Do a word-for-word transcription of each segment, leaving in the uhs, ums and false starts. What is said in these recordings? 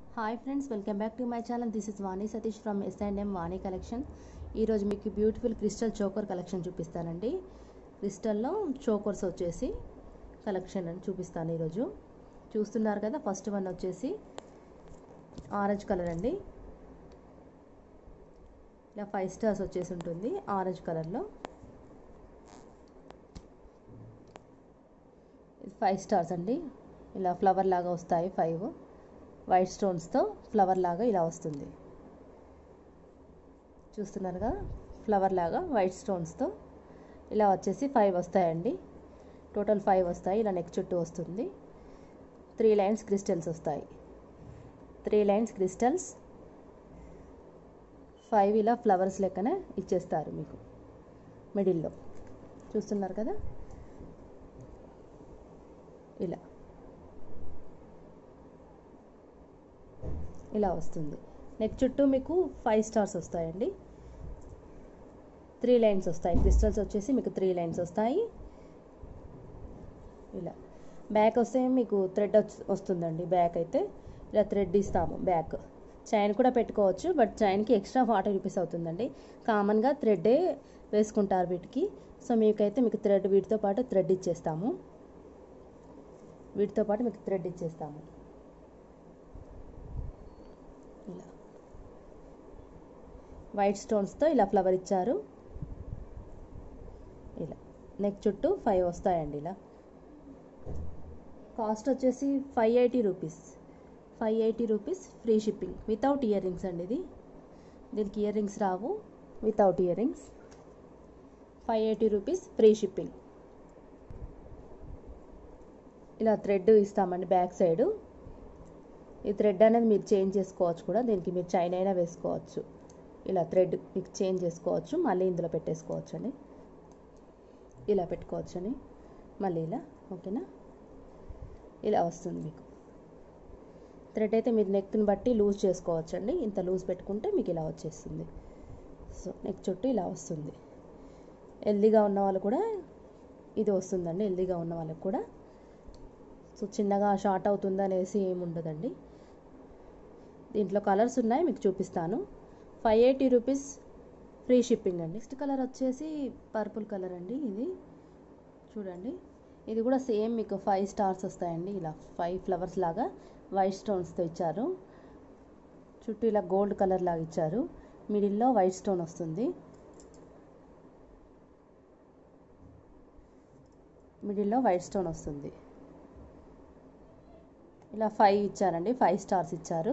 Hi friends, welcome back to my channel. This is Vani Satish from S and M Vani collection. ఈరోజు మీకు beautiful crystal choker collection చూపిస్తానండి. క్రిస్టల్లో chokers వచ్చేసి collection అని చూపిస్తాను ఈరోజు. చూస్తున్నారు కదా, ఫస్ట్ వన్ వచ్చేసి ఆరెంజ్ కలర్ అండి. ఇలా ఫైవ్ స్టార్స్ వచ్చేసి ఉంటుంది ఆరెంజ్ కలర్లో. ఫైవ్ స్టార్స్ అండి, ఇలా ఫ్లవర్ లాగా వస్తాయి. ఫైవ్ వైట్ స్టోన్స్తో ఫ్లవర్ లాగా ఇలా వస్తుంది. చూస్తున్నారు కదా, ఫ్లవర్ లాగా వైట్ స్టోన్స్తో ఇలా వచ్చేసి ఫైవ్ వస్తాయండి. టోటల్ ఫైవ్ వస్తాయి. ఇలా నెక్ చుట్టూ వస్తుంది. త్రీ లైన్స్ క్రిస్టల్స్ వస్తాయి. త్రీ లైన్స్ క్రిస్టల్స్ ఫైవ్ ఇలా ఫ్లవర్స్ లెక్కనే ఇచ్చేస్తారు మీకు మిడిల్లో. చూస్తున్నారు కదా, ఇలా ఇలా వస్తుంది. నెక్ చుట్టూ మీకు ఫైవ్ స్టార్స్ వస్తాయండి. త్రీ లైన్స్ వస్తాయి. క్రిస్టల్స్ వచ్చేసి మీకు త్రీ లైన్స్ వస్తాయి. ఇలా బ్యాక్ వస్తే మీకు థ్రెడ్ వస్తుందండి. బ్యాక్ అయితే ఇలా థ్రెడ్ ఇస్తాము. బ్యాక్ చైన్ కూడా పెట్టుకోవచ్చు, బట్ చైన్కి ఎక్స్ట్రా ఫార్టీ రూపీస్ అవుతుందండి. కామన్గా థ్రెడ్డే వేసుకుంటారు వీటికి. సో మీకైతే మీకు థ్రెడ్ వీటితో పాటు థ్రెడ్ ఇచ్చేస్తాము. వీటితో పాటు మీకు థ్రెడ్ ఇచ్చేస్తాము. ఇలా వైట్ స్టోన్స్తో ఇలా ఫ్లవర్ ఇచ్చారు. ఇలా నెక్ చుట్టూ ఫైవ్ వస్తాయండి. ఇలా కాస్ట్ వచ్చేసి five eighty rupees. Five eighty rupees free shipping without earrings అండి. ఇది దీనికి ఇయర్ రింగ్స్ రావు. Without earrings five eighty rupees free shipping. ఇలా థ్రెడ్ ఇస్తామండి బ్యాక్ సైడు. ఈ థ్రెడ్ అనేది మీరు చేంజ్ చేసుకోవచ్చు కూడా. దీనికి మీరు చైన్ అయినా వేసుకోవచ్చు. ఇలా థ్రెడ్ మీకు చేంజ్ చేసుకోవచ్చు, మళ్ళీ ఇందులో పెట్టేసుకోవచ్చు అండి. ఇలా పెట్టుకోవచ్చు అని మళ్ళీ ఇలా. ఓకేనా, ఇలా వస్తుంది మీకు థ్రెడ్. అయితే మీరు నెక్ని బట్టి లూజ్ చేసుకోవచ్చు అండి. ఇంత లూజ్ పెట్టుకుంటే మీకు ఇలా వచ్చేస్తుంది. సో నెక్ చుట్టూ ఇలా వస్తుంది. హెల్దీగా ఉన్న వాళ్ళు కూడా ఇది వస్తుందండి. హెల్దీగా ఉన్న వాళ్ళకి కూడా. సో చిన్నగా షార్ట్ అవుతుంది అనేసి ఏమి ఉండదండి. దీంట్లో కలర్స్ ఉన్నాయి, మీకు చూపిస్తాను. Five eighty rupees free shipping అండి. నెక్స్ట్ కలర్ వచ్చేసి పర్పుల్ కలర్ అండి. ఇది చూడండి, ఇది కూడా సేమ్ మీకు ఫైవ్ స్టార్స్ వస్తాయండి. ఇలా ఫైవ్ ఫ్లవర్స్ లాగా వైట్ స్టోన్స్తో ఇచ్చారు. చుట్టూ ఇలా గోల్డ్ కలర్ లాగా ఇచ్చారు. మిడిల్లో వైట్ స్టోన్ వస్తుంది. మిడిల్లో వైట్ స్టోన్ వస్తుంది. ఇలా ఫైవ్ ఇచ్చారండి. ఫైవ్ స్టార్స్ ఇచ్చారు.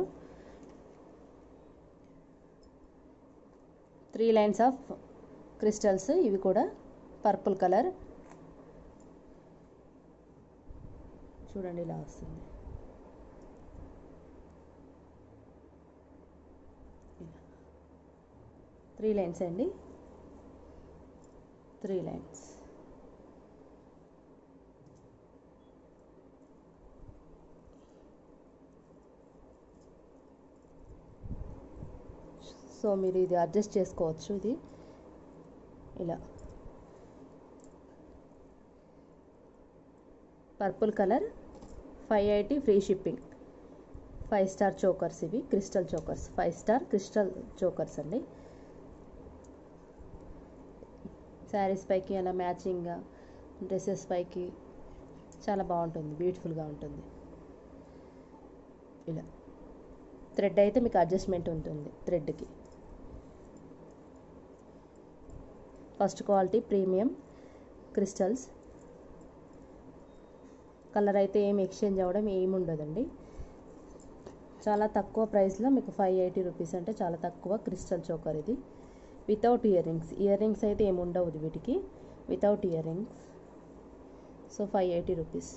Three lines of crystals. ఇవి కూడా పర్పుల్ కలర్. చూడండి, ఇలా వస్తుంది. త్రీ లైన్స్ అండి. Three lines. సో మీరు ఇది అడ్జస్ట్ చేసుకోవచ్చు. ఇది ఇలా purple colour. Five eighty free shipping. Five star chokers. ఇవి crystal chokers. Five star crystal chokers అండి. శారీస్ పైకి అలా మ్యాచింగ్గా, డ్రెస్సెస్ పైకి చాలా బాగుంటుంది. బ్యూటిఫుల్గా ఉంటుంది. ఇలా థ్రెడ్ అయితే మీకు అడ్జస్ట్మెంట్ ఉంటుంది థ్రెడ్కి. First quality premium crystals. Colour అయితే ఏం ఎక్స్చేంజ్ అవ్వడం ఏమి ఉండదండి. చాలా తక్కువ ప్రైస్లో మీకు ఫైవ్ ఎయిటీ రూపీస్ అంటే చాలా తక్కువ క్రిస్టల్ చోకర్ ఇది. Without earrings. Earrings అయితే ఏమి ఉండవు వీటికి. Without earrings. So five eighty rupees.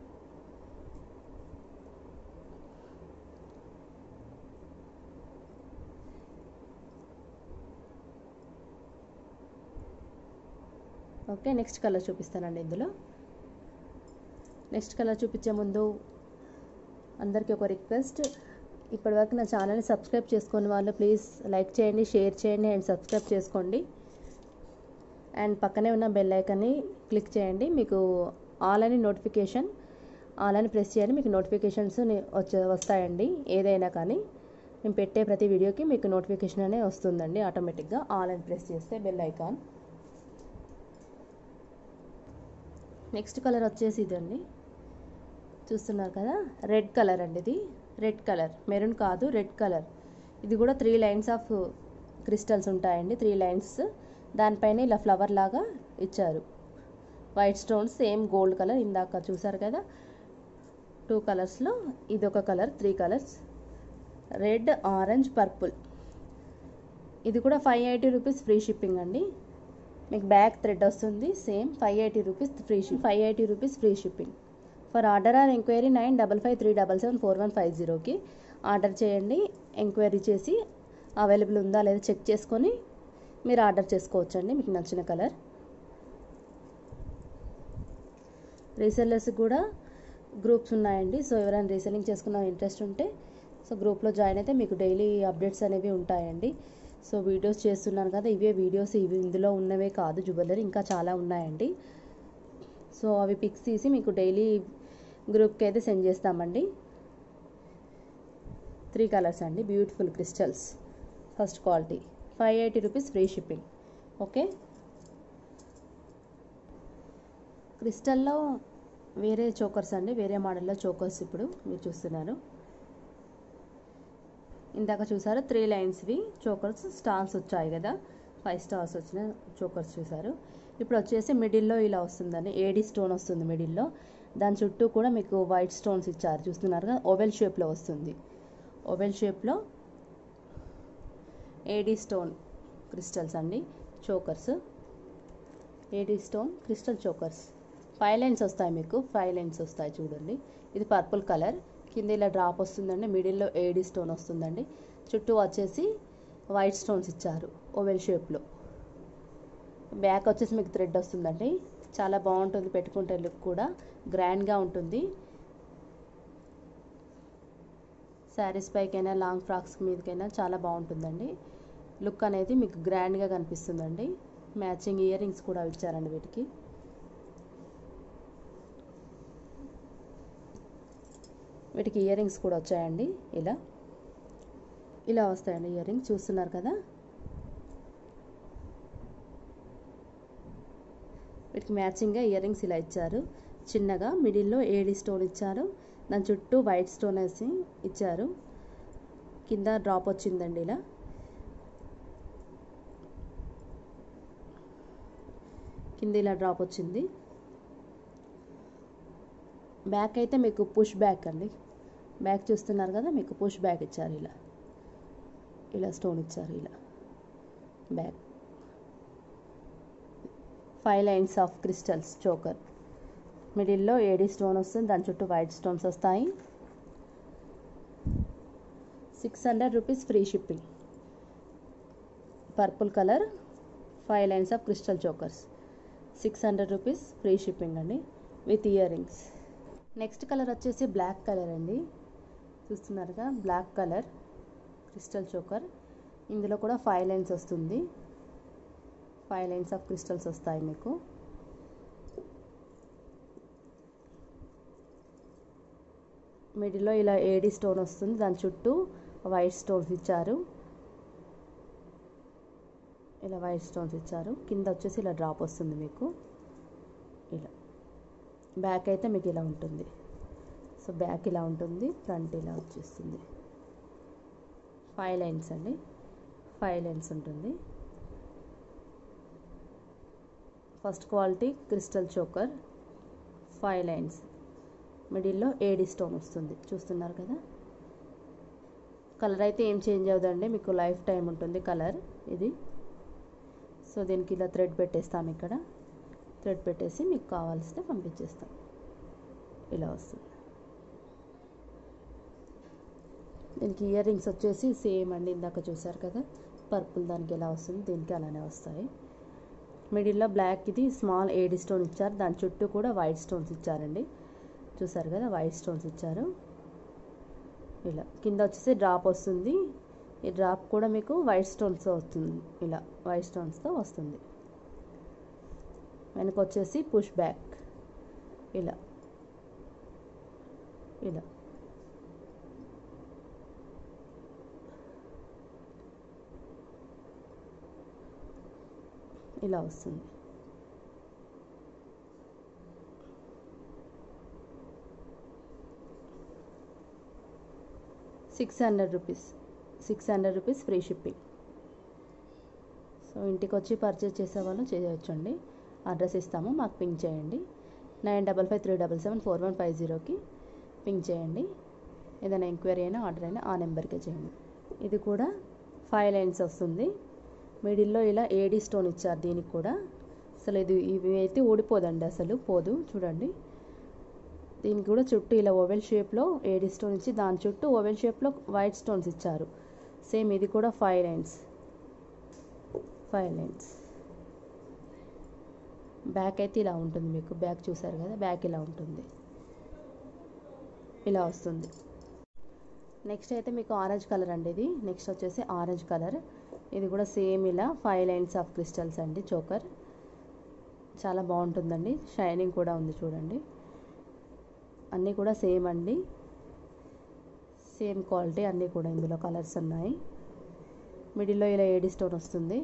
Okay, next colour చూపిస్తానండి. ఇందులో నెక్స్ట్ కలర్ చూపించే ముందు అందరికీ ఒక రిక్వెస్ట్. ఇప్పటివరకు నా ఛానల్ని సబ్స్క్రైబ్ చేసుకునే వాళ్ళు ప్లీజ్ లైక్ చేయండి, షేర్ చేయండి అండ్ సబ్స్క్రైబ్ చేసుకోండి. అండ్ పక్కనే ఉన్న బెల్ ఐకాన్ని క్లిక్ చేయండి. మీకు ఆల్ అని నోటిఫికేషన్ ఆల్ అని ప్రెస్ చేయండి, మీకు నోటిఫికేషన్స్ వచ్చే వస్తాయండి. ఏదైనా కానీ నేను పెట్టే ప్రతి వీడియోకి మీకు నోటిఫికేషన్ అనే వస్తుందండి ఆటోమేటిక్గా. ఆల్ అని ప్రెస్ చేస్తే బెల్ ఐకాన్. నెక్స్ట్ కలర్ వచ్చేసి ఇదండి, చూస్తున్నారు కదా, రెడ్ కలర్ అండి. ఇది రెడ్ కలర్, మెరూన్ కాదు, రెడ్ కలర్. ఇది కూడా త్రీ లైన్స్ ఆఫ్ క్రిస్టల్స్ ఉంటాయండి, త్రీ లైన్స్. దానిపైన ఇలా ఫ్లవర్ లాగా ఇచ్చారు, white stones, same gold colour. ఇందాక చూసారు కదా టూ కలర్స్లో ఇదొక colour, three colours, red, orange, purple. ఇది కూడా five eighty rupees free shipping అండి. మీకు బ్యాక్ థ్రెడ్ వస్తుంది, same five eighty rupees free ship five eighty rupees free shipping. For order or enquiry nine double five three double seven four one five జీరోకి order చేయండి. Enquiry చేసి available ఉందా లేదా check చేసుకొని మీరు ఆర్డర్ చేసుకోవచ్చండి మీకు నచ్చిన కలర్. రీసెల్లర్స్ కూడా గ్రూప్స్ ఉన్నాయండి. సో ఎవరైనా రీసెల్లింగ్ చేసుకున్న ఇంట్రెస్ట్ ఉంటే సో గ్రూప్లో జాయిన్ అయితే మీకు డైలీ అప్డేట్స్ అనేవి ఉంటాయండి. సో వీడియోస్ చేస్తున్నాను కదా, ఇవే వీడియోస్, ఇవి ఇందులో ఉన్నవే కాదు, జ్యువెలరీ ఇంకా చాలా ఉన్నాయండి. సో అవి పిక్స్ తీసి మీకు డైలీ గ్రూప్కి అయితే సెండ్ చేస్తామండి. త్రీ కలర్స్ అండి, beautiful crystals, first quality, five eighty rupees free shipping. Okay, క్రిస్టల్లో వేరే చోకర్స్ అండి, వేరే మోడల్లో చోకర్స్ ఇప్పుడు మీరు చూస్తున్నారు. ఇందాక చూసారు త్రీ లైన్స్వి చోకర్స్, స్టార్స్ వచ్చాయి కదా, ఫైవ్ స్టార్స్ వచ్చిన చోకర్స్ చూసారు. ఇప్పుడు వచ్చేసి మిడిల్లో ఇలా వస్తుందండి, ఏడీ స్టోన్ వస్తుంది మిడిల్లో. దాని చుట్టూ కూడా మీకు వైట్ స్టోన్స్ ఇచ్చారు, చూస్తున్నారు కదా, ఓవెల్ షేప్లో వస్తుంది. ఓవెల్ షేప్లో ఏడీ స్టోన్ క్రిస్టల్స్ అండి, chokers, AD stone crystal chokers. Five lines వస్తాయి మీకు, ఫైవ్ లైన్స్ వస్తాయి చూడండి. ఇది పర్పుల్ కలర్, కింద ఇలా డ్రాప్ వస్తుందండి, మిడిల్లో ఏడీ స్టోన్ వస్తుందండి, చుట్టూ వచ్చేసి వైట్ స్టోన్స్ ఇచ్చారు ఓవెల్ షేప్లో. బ్యాక్ వచ్చేసి మీకు థ్రెడ్ వస్తుందండి, చాలా బాగుంటుంది, పెట్టుకుంటే లుక్ కూడా గ్రాండ్గా ఉంటుంది. శారీస్ పైకైనా లాంగ్ ఫ్రాక్స్ మీదకైనా చాలా బాగుంటుందండి, లుక్ అనేది మీకు గ్రాండ్గా కనిపిస్తుందండి. మ్యాచింగ్ ఇయర్ రింగ్స్ కూడా ఇచ్చారండి వీటికి. వీటికి ఇయర్ రింగ్స్ కూడా వచ్చాయండి, ఇలా ఇలా వస్తాయండి ఇయర్ రింగ్స్, చూస్తున్నారు కదా. వీటికి మ్యాచింగ్గా ఇయర్ రింగ్స్ ఇలా ఇచ్చారు, చిన్నగా మిడిల్లో ఏడీ స్టోన్ ఇచ్చారు, దాని చుట్టూ వైట్ స్టోన్ వేసి ఇచ్చారు, కింద డ్రాప్ వచ్చిందండి ఇలా. కింద ఇలా డ్రాప్ వచ్చింది. బ్యాక్ అయితే మీకు పుష్ బ్యాక్ అండి, బ్యాక్ చూస్తున్నారు కదా, మీకు పుష్ బ్యాక్ ఇచ్చారు, ఇలా ఇలా స్టోన్ ఇచ్చారు, ఇలా back. Five lines of crystals choker, మిడిల్లో ఏడీ స్టోన్ వస్తుంది, దాని చుట్టూ వైట్ స్టోన్స్ వస్తాయి. Six hundred rupees free shipping. Purple colour, five lines of crystal chokers, six hundred rupees free shipping అండి, with earrings. Next colour వచ్చేసి black colour అండి, చూస్తున్నారుగా, black colour crystal choker. ఇందులో కూడా ఫైవ్ లైన్స్ వస్తుంది, five lines of crystals వస్తాయి మీకు. మిడిల్లో ఇలా ఏడీ స్టోన్ వస్తుంది, దాని చుట్టూ వైట్ స్టోన్స్ ఇచ్చారు, ఇలా వైట్ స్టోన్స్ ఇచ్చారు. కింద వచ్చేసి ఇలా డ్రాప్ వస్తుంది మీకు, ఇలా. బ్యాక్ అయితే మీకు ఇలా ఉంటుంది, సో బ్యాక్ ఇలా ఉంటుంది, ఫ్రంట్ ఇలా వచ్చేస్తుంది. ఫైవ్ లైన్స్ అండి, ఫైవ్ లైన్స్ ఉంటుంది. First quality crystal choker, five lines, మిడిల్లో ఏడీ స్టోన్ వస్తుంది, చూస్తున్నారు కదా. కలర్ అయితే ఏం చేంజ్ అవ్వదండి, మీకు లైఫ్ టైం ఉంటుంది కలర్ ఇది. సో దీనికి ఇలా థ్రెడ్ పెట్టేస్తాం, ఇక్కడ థ్రెడ్ పెట్టేసి మీకు కావాల్సితే పంపించేస్తాం, ఇలా వస్తుంది. దీనికి ఇయర్ రింగ్స్ వచ్చేసి సేమ్ అండి, ఇందాక చూసారు కదా, పర్పుల్ దానికి ఎలా వస్తుంది, దీనికి అలానే వస్తాయి. మిడిల్లో బ్లాక్, ఇది స్మాల్ ఏడీ స్టోన్ ఇచ్చారు, దాని చుట్టూ కూడా వైట్ స్టోన్స్ ఇచ్చారండి, చూసారు కదా, వైట్ స్టోన్స్ ఇచ్చారు. ఇలా కింద వచ్చేసి డ్రాప్ వస్తుంది, ఈ డ్రాప్ కూడా మీకు వైట్ స్టోన్స్ వస్తుంది, ఇలా వైట్ స్టోన్స్తో వస్తుంది. వెనక వచ్చేసి పుష్ బ్యాక్, ఇలా ఇలా ఇలా వస్తుంది. Six hundred rupees six hundred rupees free shipping. So ఇంటికి వచ్చి పర్చేజ్ చేసేవాళ్ళు చేయొచ్చండి. అడ్రస్ ఇస్తాము, మాకు పింక్ చేయండి. Nine double five three double seven four one five జీరోకి పింక్ చేయండి. ఏదైనా ఎంక్వైరీ అయినా ఆర్డర్ అయినా ఆ నెంబర్కే చేయండి. ఇది కూడా ఫైవ్ లైన్స్ వస్తుంది. మిడిల్లో ఇలా ఏడీ స్టోన్ ఇచ్చారు. దీనికి కూడా అసలు ఇది ఇవి అయితే ఊడిపోదండి, అసలు పోదు. చూడండి, దీనికి కూడా చుట్టూ ఇలా ఓవెల్ షేప్లో ఏడీ స్టోన్ ఇచ్చి దాని చుట్టూ ఓవెల్ షేప్లో వైట్ స్టోన్స్ ఇచ్చారు. సేమ్ ఇది కూడా five lines five lines back అయితే ఇలా ఉంటుంది. మీకు బ్యాక్ చూసారు కదా, బ్యాక్ ఇలా ఉంటుంది, ఇలా వస్తుంది. నెక్స్ట్ అయితే మీకు ఆరెంజ్ కలర్ అండి. ఇది నెక్స్ట్ వచ్చేసి ఆరెంజ్ కలర్. ఇది కూడా సేమ్ ఇలా ఫైవ్ లైన్స్ ఆఫ్ క్రిస్టల్స్ అండి. చోకర్ చాలా బాగుంటుందండి, షైనింగ్ కూడా ఉంది. చూడండి, అన్నీ కూడా సేమ్ అండి, సేమ్ క్వాలిటీ అన్నీ కూడా. ఇందులో కలర్స్ ఉన్నాయి. మిడిల్లో ఇలా ఏడీ స్టోన్ వస్తుంది.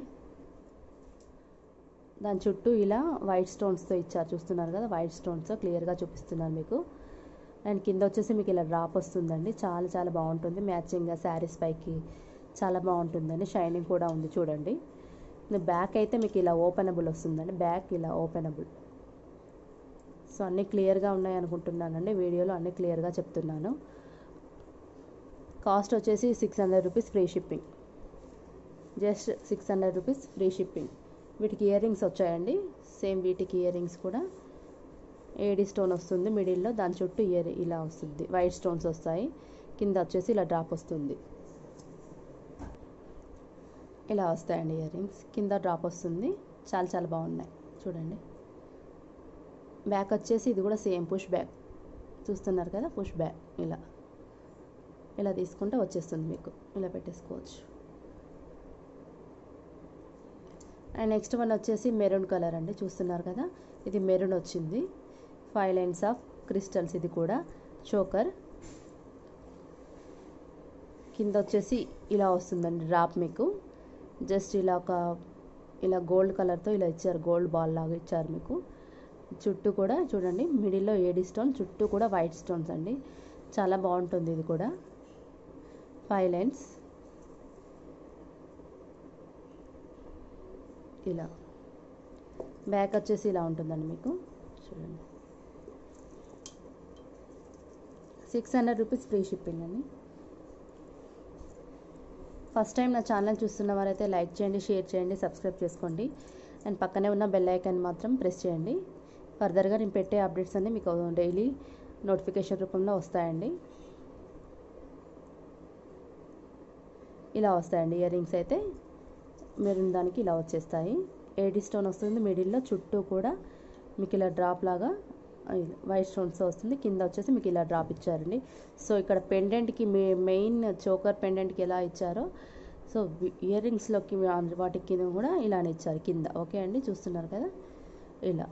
దాని చుట్టూ ఇలా వైట్ స్టోన్స్తో ఇచ్చారు. చూస్తున్నారు కదా, వైట్ స్టోన్స్తో క్లియర్గా చూపిస్తున్నారు మీకు. అండ్ కింద వచ్చేసి మీకు ఇలా డ్రాప్ వస్తుందండి. చాలా చాలా బాగుంటుంది, మ్యాచింగ్గా శారీస్ పైకి చాలా బాగుంటుందండి. షైనింగ్ కూడా ఉంది. చూడండి, బ్యాక్ అయితే మీకు ఇలా ఓపెనబుల్ వస్తుందండి. బ్యాక్ ఇలా ఓపెనబుల్. సో అన్నీ క్లియర్గా ఉన్నాయి అనుకుంటున్నానండి. వీడియోలో అన్నీ క్లియర్గా చెప్తున్నాను. కాస్ట్ వచ్చేసి six hundred rupees free shipping. Just six hundred rupees free shipping. వీటికి ఇయర్ రింగ్స్ వచ్చాయండి. సేమ్ వీటికి ఇయర్ రింగ్స్ కూడా ఏడీ స్టోన్ వస్తుంది మిడిల్లో. దాని చుట్టూ ఇయర్ ఇలా వస్తుంది, వైట్ స్టోన్స్ వస్తాయి. కింద వచ్చేసి ఇలా డ్రాప్ వస్తుంది. ఇలా వస్తాయండి ఇయర్ రింగ్స్. కింద డ్రాప్ వస్తుంది. చాలా చాలా బాగున్నాయి. చూడండి, బ్యాక్ వచ్చేసి ఇది కూడా సేమ్ పుష్ బ్యాక్. చూస్తున్నారు కదా, పుష్ బ్యాక్. ఇలా ఇలా తీసుకుంటే వచ్చేస్తుంది మీకు. ఇలా పెట్టేసుకోవచ్చు. అండ్ నెక్స్ట్ వన్ వచ్చేసి మెరూన్ కలర్ అండి. చూస్తున్నారు కదా, ఇది మెరూన్ వచ్చింది. Five lines of crystals. ఇది కూడా చోకర్. కింద వచ్చేసి ఇలా వస్తుందండి డ్రాప్ మీకు. జస్ట్ ఇలా ఒక ఇలా గోల్డ్ కలర్తో ఇలా ఇచ్చారు, గోల్డ్ బాల్ లాగా ఇచ్చారు మీకు. చుట్టూ కూడా చూడండి, మిడిల్లో ఏడీ స్టోన్, చుట్టూ కూడా వైట్ స్టోన్స్ అండి. చాలా బాగుంటుంది. ఇది కూడా ఫైవ్ లైన్స్. ఇలా బ్యాక్ వచ్చేసి ఇలా ఉంటుందండి మీకు. చూడండి, six hundred rupees free shipping అండి. ఫస్ట్ టైం నా ఛానల్ చూస్తున్న వారైతే లైక్ చేయండి, షేర్ చేయండి, సబ్స్క్రైబ్ చేసుకోండి. అండ్ పక్కనే ఉన్న బెల్ ఐకాన్ మాత్రం ప్రెస్ చేయండి. ఫర్దర్గా నేను పెట్టే అప్డేట్స్ అన్నీ మీకు డైలీ నోటిఫికేషన్ రూపంలో వస్తాయండి. ఇలా వస్తాయండి ఇయర్ రింగ్స్ అయితే. మెరూన్ దానికి ఇలా వచ్చేస్తాయి. ఏడీ స్టోన్ వస్తుంది మిడిల్లో. చుట్టూ కూడా మీకు ఇలా డ్రాప్ లాగా వైట్ స్టోన్స్ వస్తుంది. కింద వచ్చేసి మీకు ఇలా డ్రాప్ ఇచ్చారండి. సో ఇక్కడ పెండెంట్కి మే మెయిన్ చోకర్ పెండెంట్కి ఎలా ఇచ్చారో, సో ఇయర్ రింగ్స్లోకి వాటికి కింద కూడా ఇలానే ఇచ్చారు కింద. ఓకే అండి, చూస్తున్నారు కదా, ఇలా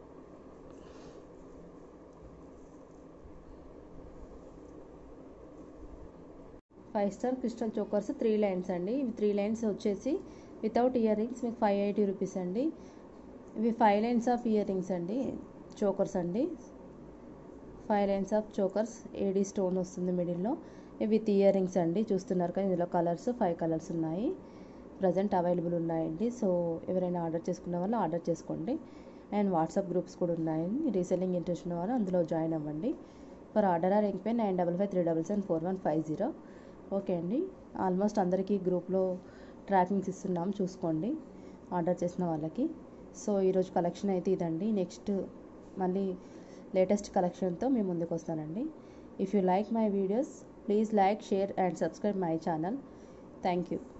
five star crystal chokers three lines అండి. ఇవి త్రీ లైన్స్ వచ్చేసి వితౌట్ ఇయర్ రింగ్స్ మీకు ఫైవ్ ఎయిటీ రూపీస్ అండి. ఇవి five lines of earrings అండి, చోకర్స్ అండి. Five lines of chokers, AD stone వస్తుంది మిడిల్లో. ఇవి విత్ ఇయర్ రింగ్స్ అండి. చూస్తున్నారు కదా, ఇందులో కలర్స్ ఫైవ్ కలర్స్ ఉన్నాయి, ప్రజెంట్ అవైలబుల్ ఉన్నాయండి. సో ఎవరైనా ఆర్డర్ చేసుకున్న వాళ్ళు ఆర్డర్ చేసుకోండి. అండ్ వాట్సాప్ గ్రూప్స్ కూడా ఉన్నాయి. రీసెల్లింగ్ ఇంట్రెస్ట్ ఉన్న వాళ్ళు అందులో జాయిన్ అవ్వండి. For order or enquiry nine double five three double seven four one five zero. Okay అండి, ఆల్మోస్ట్ అందరికీ గ్రూప్లో ట్రాకింగ్స్ ఇస్తున్నాం, చూసుకోండి ఆర్డర్ చేసిన వాళ్ళకి. సో ఈరోజు కలెక్షన్ అయితే ఇదండి. నెక్స్ట్ మళ్ళీ లేటెస్ట్ కలెక్షన్తో మేము ముందుకు వస్తానండి. If you like my videos, please like, share and subscribe my channel. Thank you.